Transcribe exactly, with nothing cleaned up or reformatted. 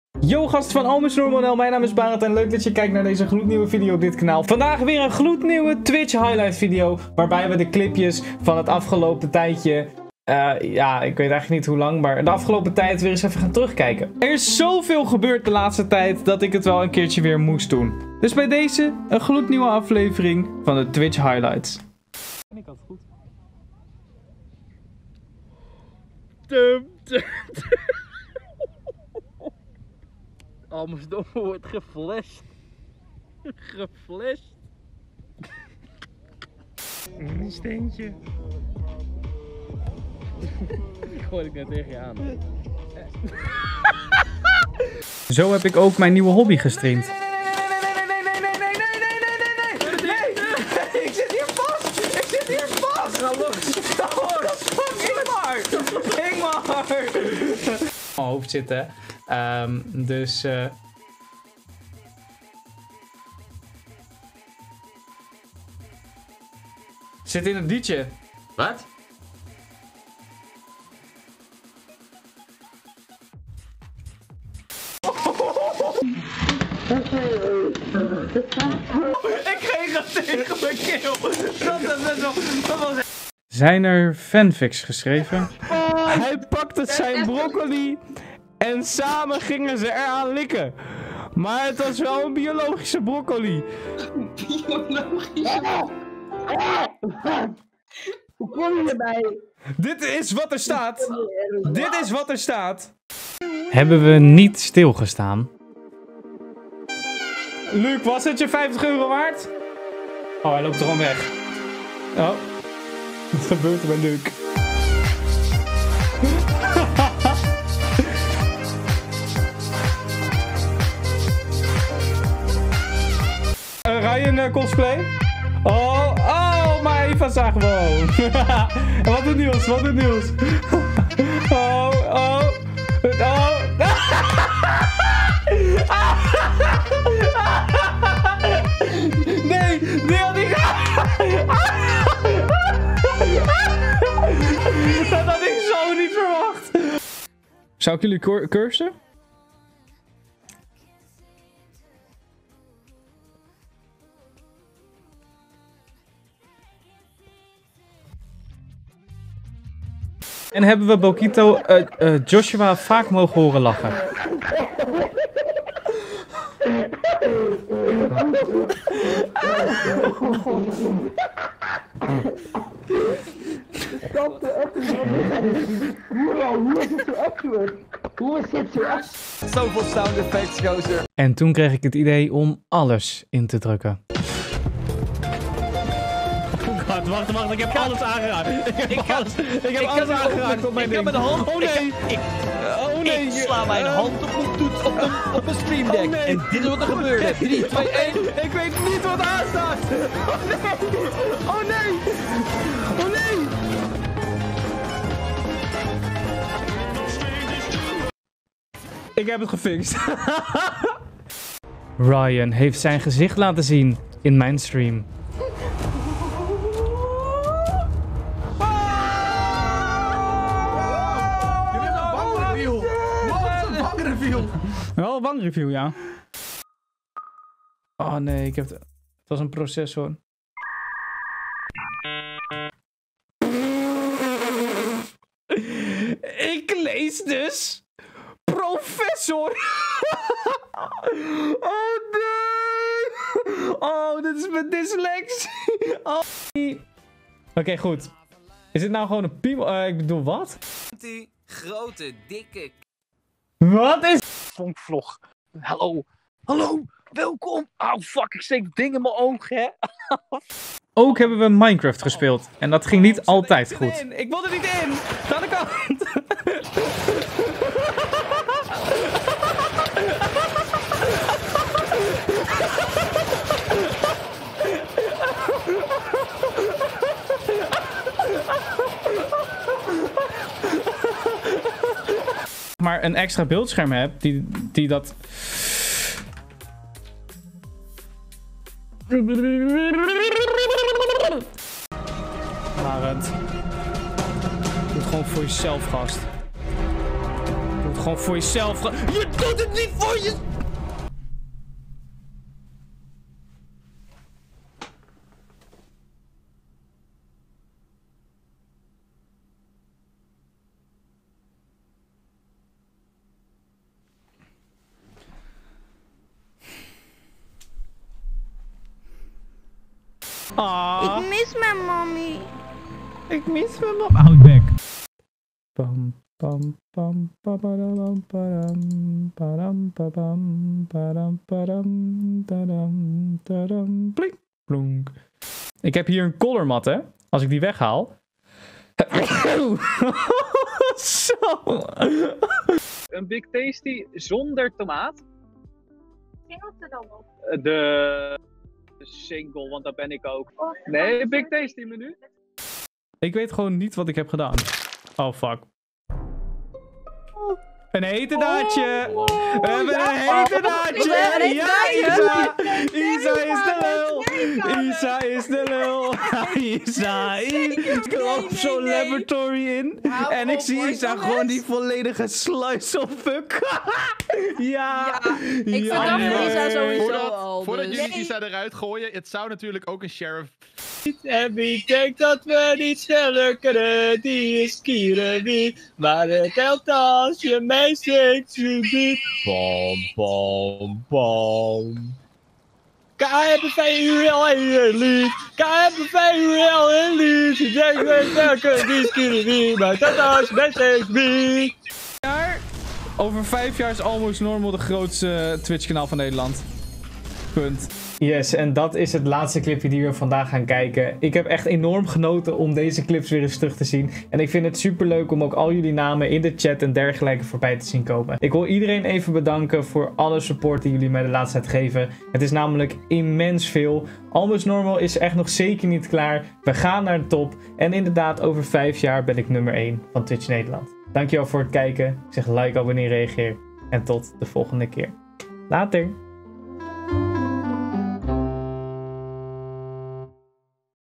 Yo gasten van Almus Normanel, mijn naam is Barend en leuk dat je kijkt naar deze gloednieuwe video op dit kanaal. Vandaag weer een gloednieuwe Twitch highlight video, waarbij we de clipjes van het afgelopen tijdje, uh, ja ik weet eigenlijk niet hoe lang, maar de afgelopen tijd weer eens even gaan terugkijken. Er is zoveel gebeurd de laatste tijd dat ik het wel een keertje weer moest doen. Dus bij deze een gloednieuwe aflevering van de Twitch highlights. En ik had het goed. Dum, dum, dum. Almesdom wordt geflasht. Geflasht. Een steentje. Die gooi ik net tegen je aan. Zo heb ik ook mijn nieuwe hobby gestreamd. Nee, nee, nee, nee, nee, nee, nee, nee, nee, nee, nee, ik zit hier vast, ik zit hier vast. Ga los. Oh, dat is fucking Ingmar. Ingmar. Mijn hoofd zitten. Um, dus. Uh... Zit in het liedje. Wat? Ik kreeg het tegen mijn keel. Dat is best wel. Dat was... Zijn er fanfics geschreven? Hij pakte zijn broccoli en samen gingen ze eraan likken. Maar het was wel een biologische broccoli. Biologische? Hoe kom je erbij? Dit is wat er staat. Dit is wat er staat. Hebben we niet stilgestaan? Luc, was het je vijftig euro waard? Oh, hij loopt er gewoon weg. Oh. Wat gebeurt er met Luc? Een Ryan uh, cosplay? Oh, oh, maar Eva zagen we. En wat doet Niels? Wat doet Niels? Oh, oh, oh. Nee, die had ik. Dat had ik zo niet verwacht. Zou ik jullie cursen? En hebben we Bokito uh, uh, Joshua vaak mogen horen lachen? Zoveel sound effects, gozer. En toen kreeg ik het idee om alles in te drukken. Wacht, wacht, wacht, ik heb alles aangeraakt. Ik heb Ik alles, ik heb ik alles heb aangeraakt op mijn ik ding. heb mijn hand. Oh nee! Ik, ik, Oh nee! ik sla mijn Uh, hand op mijn toets op een, op een stream deck. Oh nee. En dit is wat er gebeurde. drie, twee, één. Ik weet niet wat aanstaat! Oh nee! Oh nee! Oh nee! Ik heb het gefixt. Ryan heeft zijn gezicht laten zien in mijn stream. Wel een wangreview, ja. Oh nee, ik heb het. Het was een processor. Ik lees dus professor. Oh nee. Oh, dit is mijn dyslexie. Oh. Oké, okay, goed. Is dit nou gewoon een piemel? Uh, ik bedoel, wat? Die grote, dikke... Wat is... Vonkvlog. Hallo. Hallo. Welkom. Oh fuck, ik steek dingen in mijn oog, hè. Ook hebben we Minecraft gespeeld. En dat ging niet altijd goed. In. Ik wil er niet in. Ga de kant. Maar een extra beeldscherm heb die, die dat... Barend. Doe het gewoon voor jezelf, gast. Doe het gewoon voor jezelf. Je doet het niet voor je... Ah. Ik mis mijn mommy. Ik mis mijn mom. Houd back. Pam pam pam pam pam pam pam pam pam plink plonk. Ik heb hier een colormat, hè? Als ik die weghaal. Zo. Een Big Tasty zonder tomaat. Singelt er dan op? De single, want dat ben ik ook. Nee, Big Tasty menu. Ik weet gewoon niet wat ik heb gedaan. Oh, fuck. Een hetenaadje! We hebben een hetenaadje! Ja, Isa! Isa is de lul! Isa is de lul! Isa is... Ik loop zo'n laboratory in. En ik zie Isa gewoon die volledige slice of fuck. Ja! Ik ja, verdacht Isa sowieso Voordat, al. voordat dus. jullie Isa eruit gooien, het zou natuurlijk ook een sheriff... En wie denkt dat we niet sneller kunnen, die is Kirby. Maar het telt als je mij steeds biedt. Bam, bam, bam. K H B V U L en lied. K H B V U L en lied. Je denkt dat welke die is Kirby. Maar dat als je mij steeds biedt. Over vijf jaar is Almost Normal de grootste Twitch kanaal van Nederland. Punt. Yes, en dat is het laatste clipje die we vandaag gaan kijken. Ik heb echt enorm genoten om deze clips weer eens terug te zien. En ik vind het super leuk om ook al jullie namen in de chat en dergelijke voorbij te zien komen. Ik wil iedereen even bedanken voor alle support die jullie mij de laatste tijd geven. Het is namelijk immens veel. Almost Normal is echt nog zeker niet klaar. We gaan naar de top. En inderdaad, over vijf jaar ben ik nummer één van Twitch Nederland. Dankjewel voor het kijken. Ik zeg like, abonneer, reageer. En tot de volgende keer. Later!